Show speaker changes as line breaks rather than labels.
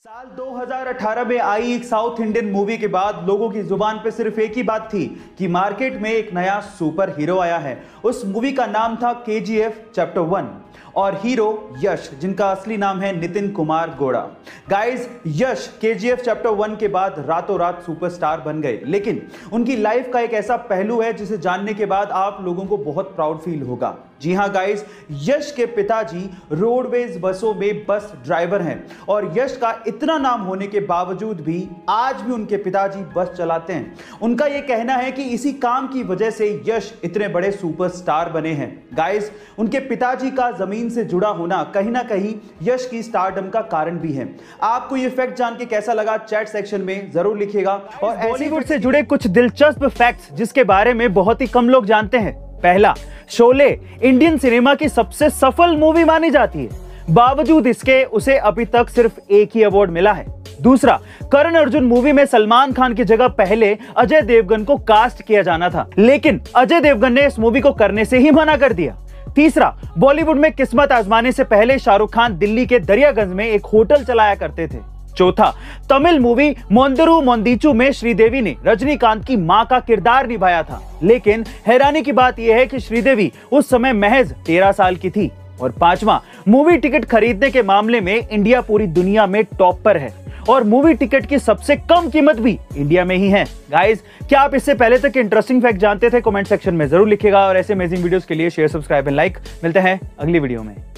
साल 2018 में आई एक साउथ इंडियन मूवी के बाद लोगों की जुबान पे सिर्फ एक ही बात थी कि मार्केट में एक नया सुपर हीरो आया है। उस मूवी का नाम था केजीएफ चैप्टर 1 और हीरो यश, जिनका असली नाम है Nitin Kumar Gowda. Guys, Yash KGF chapter 1 के बाद रातों रात सुपरस्टार बन गए, लेकिन उनकी लाइफ का एक ऐसा पहलू है जिसे जानने के बाद आप लोगों को बहुत प्राउड फील होगा। जी हां गाइस, यश के पिताजी रोडवेज बसों में बस ड्राइवर हैं और यश का इतना नाम होने के बावजूद भी आज भी उनके पिताजी बस चलाते हैं। उनका यह कहना है कि इसी काम की वजह से यश इतने बड़े सुपरस्टार बने हैं। गाइस, उनके पिताजी का जमीन से जुड़ा होना कहीं ना कहीं यश की स्टारडम का कारण भी है। आपको ये फैक्ट जान के कैसा लगा चैट सेक्शन में जरूर लिखिएगा। और बॉलीवुड से जुड़े कुछ दिलचस्प फैक्ट्स जिसके बारे में बहुत ही कम लोग जानते हैं। पहला, शोले इंडियन सिनेमा की सबसे सफल मूवी मानी जाती है, बावजूद इसके उसे अभी तक सिर्फ एक ही अवार्ड मिला है। दूसरा, करण अर्जुन मूवी में सलमान खान की जगह पहले अजय देवगन को कास्ट किया जाना था, लेकिन अजय देवगन ने इस मूवी को करने से ही मना कर दिया। तीसरा, बॉलीवुड में किस्मत आजमाने से पहले शाहरुख खान दिल्ली के दरियागंज में एक होटल चलाया करते थे। चौथा, तमिल मूवी मोंदरू मोंदीचू में श्रीदेवी ने रजनीकांत की मां का किरदार निभाया था, लेकिन हैरानी की बात यह है कि श्रीदेवी उस समय महज 13 साल की थी। और पांचवा, मूवी टिकट खरीदने के मामले में इंडिया पूरी दुनिया में टॉप पर है और मूवी टिकट की सबसे कम कीमत भी इंडिया में ही है। गाइस, क्या आप इससे पहले तक इंटरेस्टिंग फैक्ट जानते थे? कमेंट सेक्शन में जरूर लिखिएगा और ऐसे अमेजिंग वीडियोस के लिए शेयर, सब्सक्राइब एंड लाइक। मिलते हैं अगली वीडियो में।